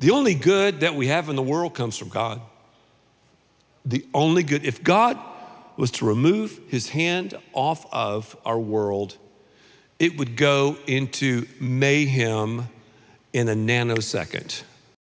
The only good that we have in the world comes from God. The only good. If God was to remove his hand off of our world, it would go into mayhem in a nanosecond.